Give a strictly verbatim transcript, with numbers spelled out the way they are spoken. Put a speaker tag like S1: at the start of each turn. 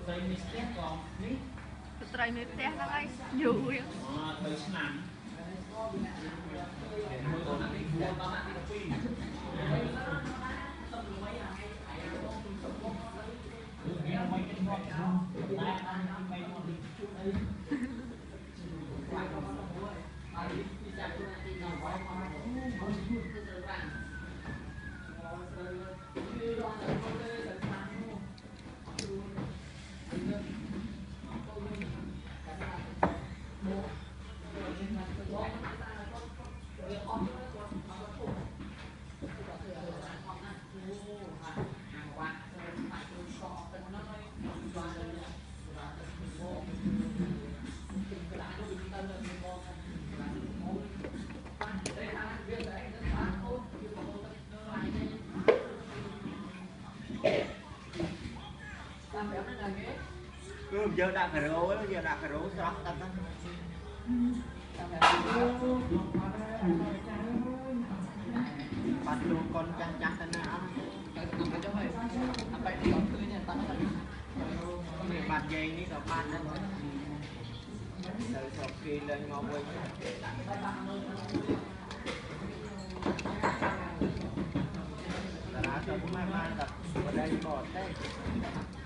S1: Trai mới té nó ngay dù vậy.
S2: Cứ giờ đặt cái rô, giờ đặt cái rô sót tập đó. Bắt luôn con chăn chăn tên nào. Mình bắt dây ní rồi bắt đó. Từ sau khi lên ngồi quay. Là đó tôi cũng may mắn tập ở đây bọt đấy.